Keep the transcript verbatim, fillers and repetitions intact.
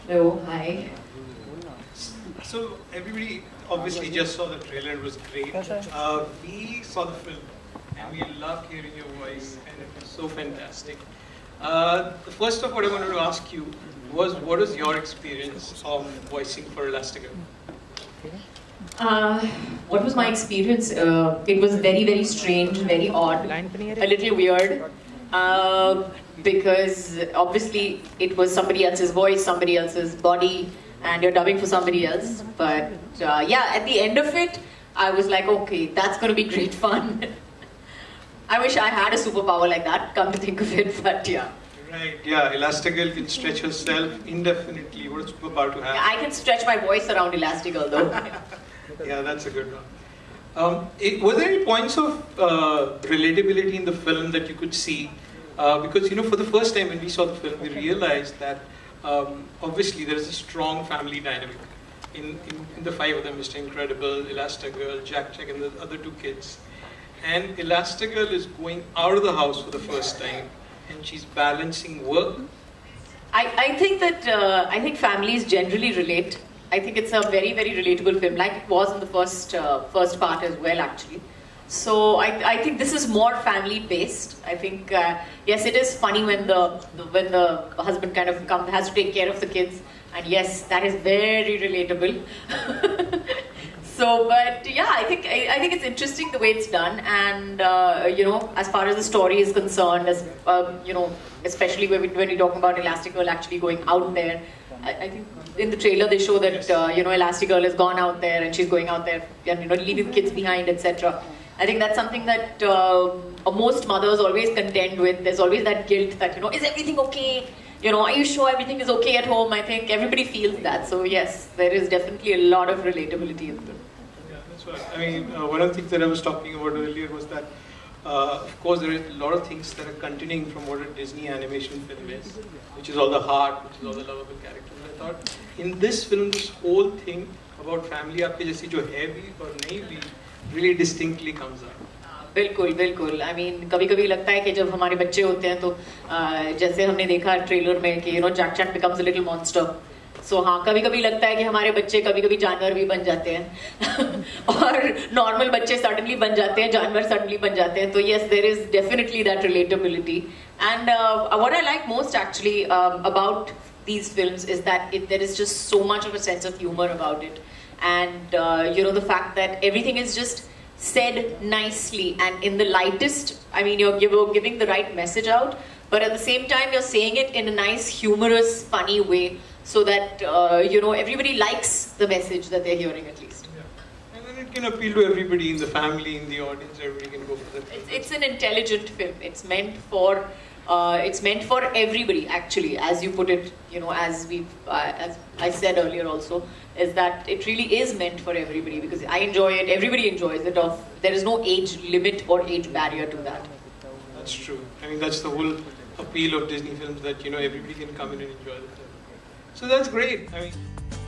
Hello, hi. So everybody obviously just saw the trailer, it was great. Uh, we saw the film and we loved hearing your voice and it was so fantastic. Uh, the first of what I wanted to ask you was, what was your experience of voicing for Elastigirl? Uh, what was my experience? Uh, it was very, very strange, very odd, a little weird. Uh, because obviously it was somebody else's voice, somebody else's body, and you're dubbing for somebody else. But uh, yeah, at the end of it, I was like, okay, that's going to be great fun. I wish I had a superpower like that, come to think of it, but yeah. Right, yeah, Elastigirl can stretch herself indefinitely. What a superpower to have. Yeah, I can stretch my voice around Elastigirl though. Yeah, that's a good one. Um, it, were there any points of uh, relatability in the film that you could see? Uh, because, you know, for the first time when we saw the film, we realized that um, obviously there is a strong family dynamic in, in, in the five of them, Mister Incredible, Elastigirl, Jack Jack, and the other two kids. And Elastigirl is going out of the house for the first time, and she's balancing work. I, I think that, uh, I think families generally relate. I think it's a very, very relatable film, like it was in the first, uh, first part as well, actually. So I, I think this is more family-based. I think, uh, yes, it is funny when the, the when the husband kind of come, has to take care of the kids, and yes, that is very relatable. So, but yeah, I think I, I think it's interesting the way it's done, and uh, you know, as far as the story is concerned, as uh, you know, especially when we when we talk about Elastigirl actually going out there, I, I think in the trailer they show that uh, you know, Elastigirl has gone out there and she's going out there and, you know, leaving kids behind, et cetera. I think that's something that uh, most mothers always contend with. There's always that guilt that, you know, is everything okay? You know, are you sure everything is okay at home? I think everybody feels that. So yes, there is definitely a lot of relatability in them. Yeah, that's right. I mean, uh, one of the things that I was talking about earlier was that, uh, of course, there are a lot of things that are continuing from what a Disney animation film is, which is all the heart, which is all the lovable characters. I thought, in this film, this whole thing about family, आपके जैसी जो है भी और नहीं भी, really distinctly comes out. बिल्कुल बिल्कुल आई मीन कभी कभी लगता है कि जब हमारे बच्चे होते हैं तो uh, जैसे हमने देखा ट्रेलर में कि you know Jack Jack becomes a little monster so हाँ कभी कभी लगता है कि हमारे बच्चे कभी कभी जानवर भी बन जाते हैं और नॉर्मल बच्चे सडनली बन जाते हैं जानवर सडनली बन जाते हैं तो yes there is definitely that relatability and what I like most actually about these films is that it, there is just so much of a sense of humor about it, and uh, you know, the fact that everything is just said nicely and in the lightest. I mean, you're, you're giving the right message out, but at the same time you're saying it in a nice, humorous, funny way, so that uh, you know, everybody likes the message that they're hearing at least. Yeah. And then it can appeal to everybody in the family, in the audience. Everybody can go for that. It's, it's an intelligent film. It's meant for Uh, it's meant for everybody, actually, as you put it, you know, as we, uh, as I said earlier also, is that it really is meant for everybody, because I enjoy it, everybody enjoys it, of, there is no age limit or age barrier to that. That's true. I mean, that's the whole appeal of Disney films, that, you know, everybody can come in and enjoy the film. So that's great. I mean.